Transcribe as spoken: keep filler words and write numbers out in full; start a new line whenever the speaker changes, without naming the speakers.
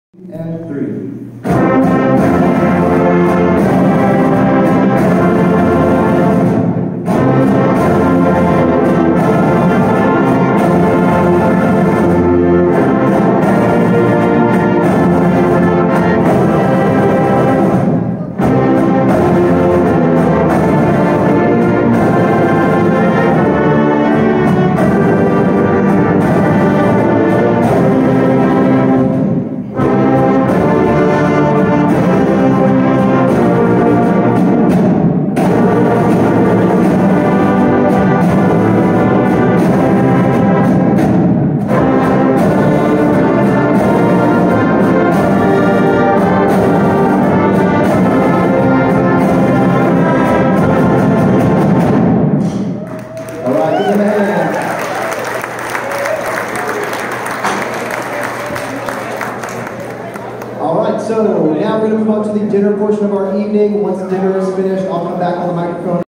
And three. Alright, so now we're going to move on to the dinner portion of our evening. Once dinner is finished, I'll come back on the microphone.